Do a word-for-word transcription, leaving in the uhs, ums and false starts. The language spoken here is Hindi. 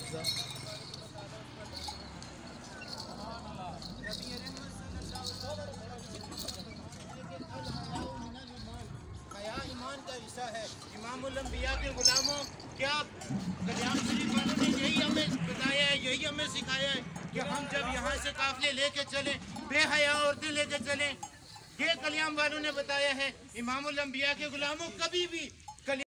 ईमान का हिस्सा है। इमामुल अंबिया के गुलामों, क्या कल्याण शरीफ वालों ने यही हमें बताया है, यही हमें सिखाया है कि हम जब यहाँ से काफिले लेके चलें, बेहया औरतें लेके चलें। ये कल्याण वालों ने बताया है। इमामुल अंबिया के गुलामों, कभी भी